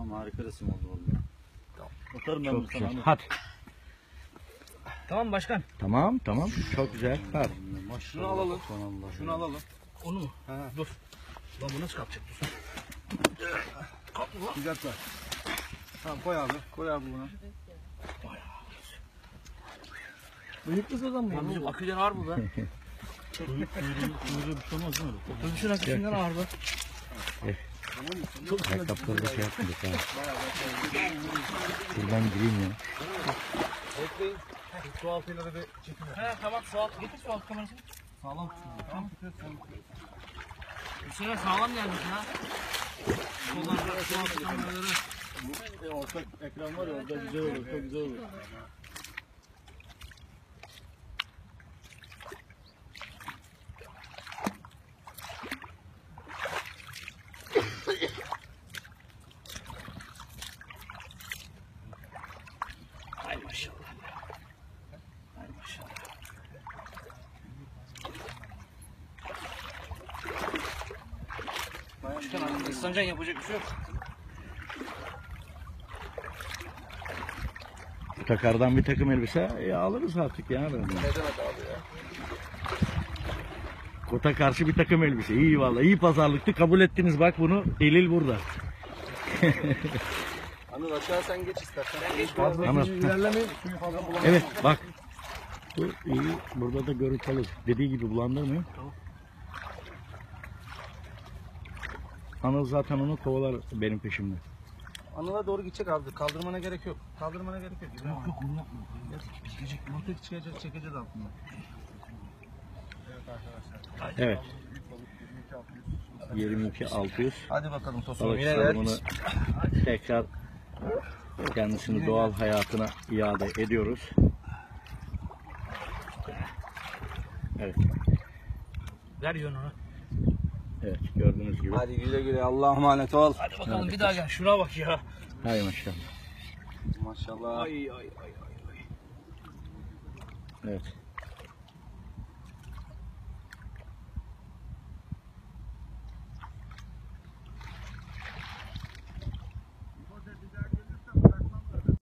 Tamam, harika resim oldu vallahi. Tamam. Atarım ben Çok bunu güzel. sana. Hadi. Tamam başkan. Tamam tamam. Çok güzel. Hadi. Maşallah. Şunu alalım. Subhanallah. Şunu alalım. Onu mu? He. Dur. Lan bu nasıl kalkacak? Dur. Bir dakika. Tamam koy abi. Koy abi bunu. Bıyıklı sazan Lan mı? bizim aküden ağır bu be. Kuyruğu bir şey olmaz değil mi? Otobüsün aküsünden ağır be. Ayakkabıları da şey yapmadık ha. Şuradan gireyim ya. Bekleyin. Su altıyla da bir çekin. He tamam su altı. Getir su altı kamerasını. Sağlam tutuyor. Tamam. Bu sefer sağlam gelmiş ha. Kollarda su altı kameraları. Ortak ekran var ya, orada güzel olur. Çok güzel olur. Ay maşallah. Ay maşallah. Başkan hani ıslanacaksın, yapacak bir şey yok. Takardan bir takım elbise alırız artık ya. Ne demek abi ya? Kota karşı bir takım elbise. İyi vallahi. İyi pazarlıktı. Kabul ettiniz bak bunu. Delil burada. Anıl aşağı sen geç istersen. Anıl. İlerlemeyin. Suyu fazla bulamam. Evet bak. Bu iyi. Burada da görüntü alır. Dediği gibi bulandırmıyor. Tamam. Anıl zaten onu kovalar benim peşimde. Anıl'a doğru gidecek abi. Kaldırmana gerek yok. Kaldırmana gerek yok. Yok yok onu yapma. Gidecek. Mutlaka çıkacak, çekeceğiz altından. Evet arkadaşlar. Evet. Büyük 22.600. Hadi bakalım Tosun. Balık Yine salımını tekrar kendisini doğal hayatına iade ediyoruz. Evet. ver yönünü. Evet gördüğünüz gibi. Hadi güle güle. Allah'a emanet ol. Hadi bakalım Hadi bir daha gel. Şuna bak ya. Hay maşallah. Maşallah. Ay ay ay ay. Evet.